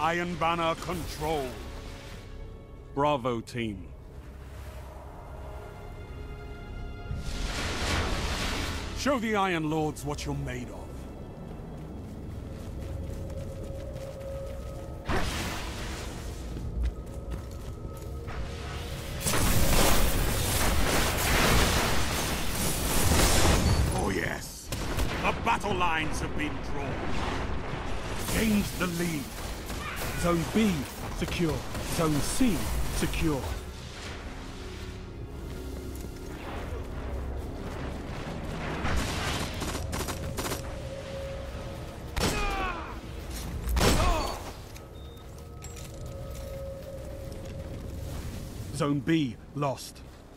Iron Banner control. Bravo, team. Show the Iron Lords what you're made of. Oh yes, the battle lines have been drawn. Gained the lead. Zone B secure. Zone C secure. Zone B lost.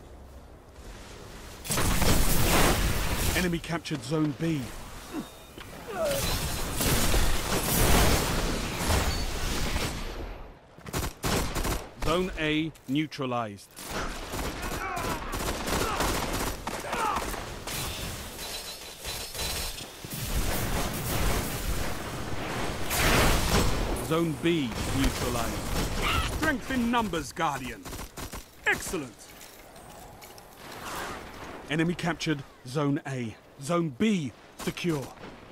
Enemy captured Zone B. Zone A neutralized. Zone B neutralized. Strength in numbers, Guardian. Excellent. Enemy captured Zone A. Zone B secure.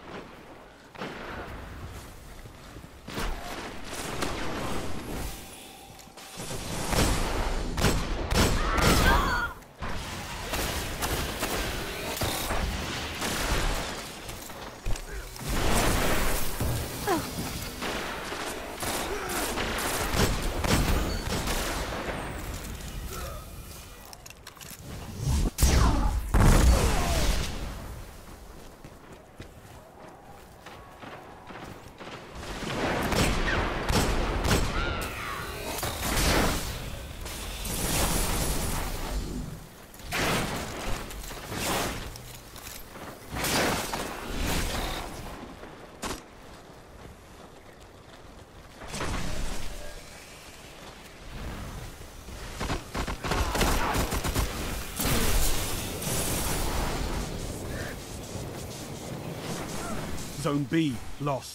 Zone B lost.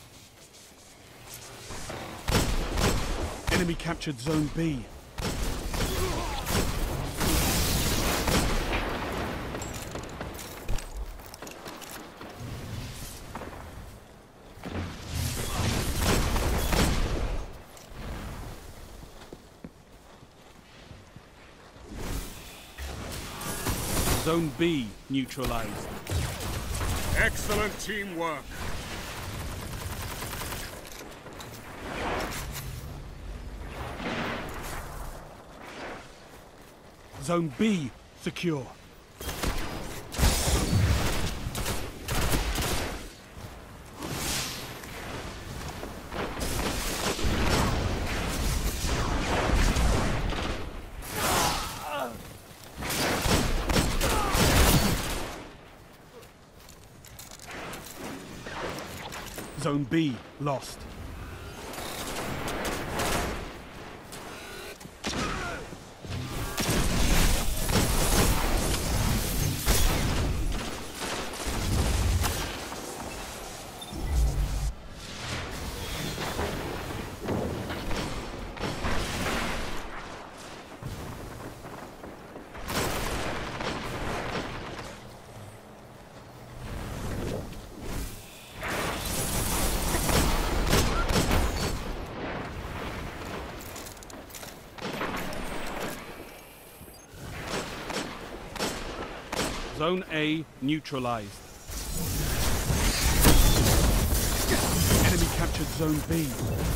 Enemy captured Zone B. Zone B neutralized. Excellent teamwork. Zone B secure. Zone B lost. Zone A neutralized. Enemy captured Zone B.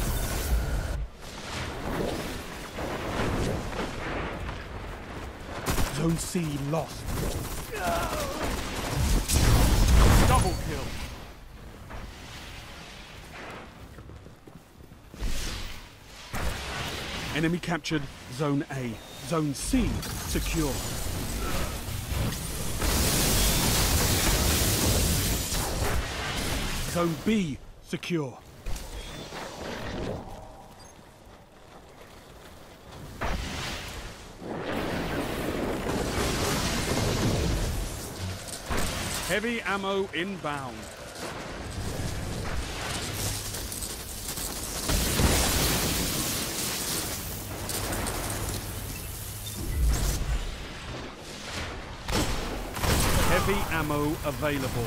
Zone C lost. Double kill. Enemy captured Zone A. Zone C secure. Zone B secure. Heavy ammo inbound. Heavy ammo available.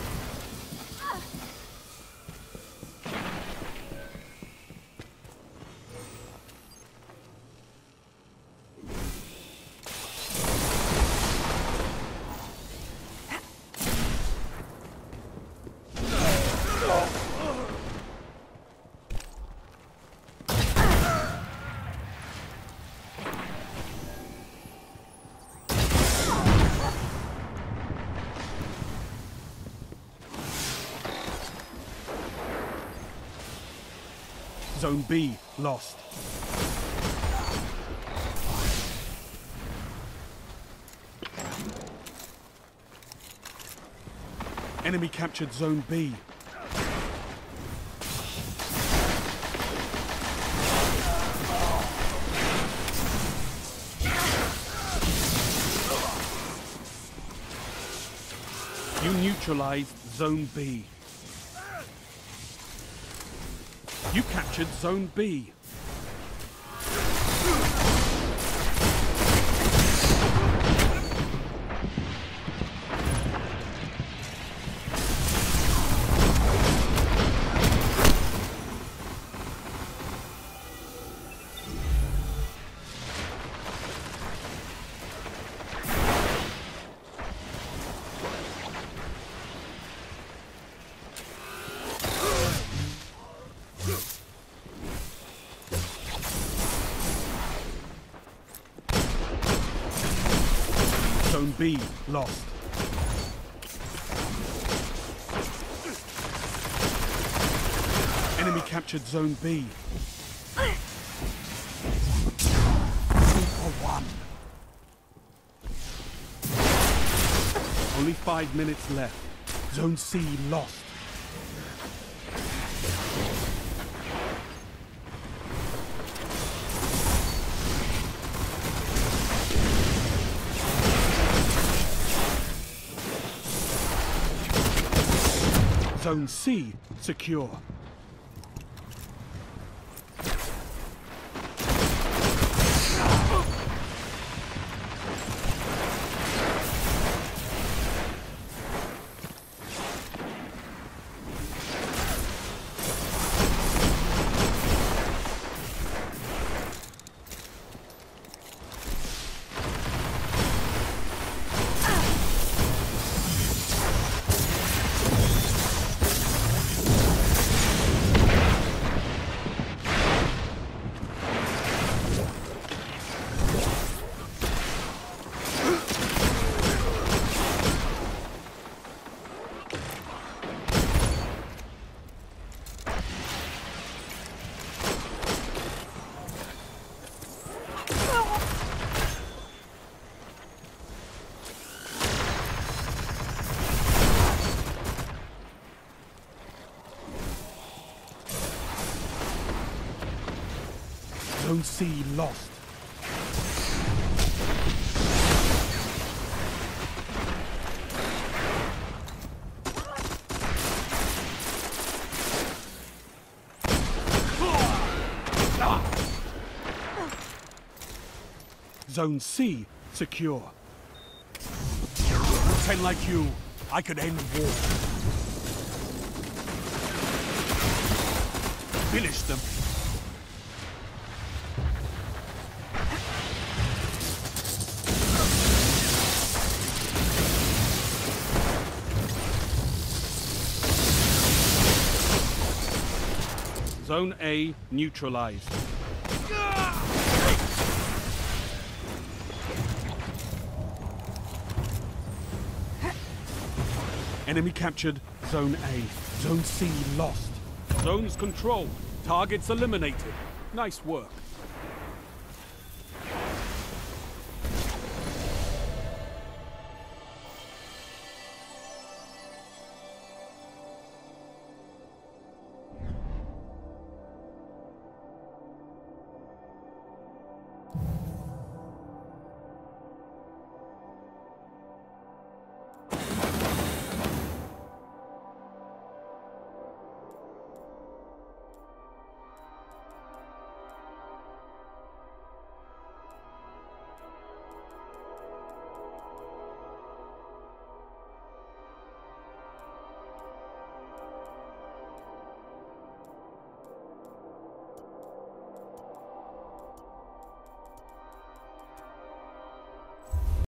Zone B lost. Enemy captured Zone B. You neutralized Zone B. You captured Zone B. Zone B lost. Enemy captured Zone B. 2 for 1. Only 5 minutes left. Zone C lost. Zone C secure. Zone C lost. Zone C secure. 10 like you, I could end war. Finish them. Zone A neutralized. Enemy captured Zone A. Zone C lost. Zones controlled. Targets eliminated. Nice work.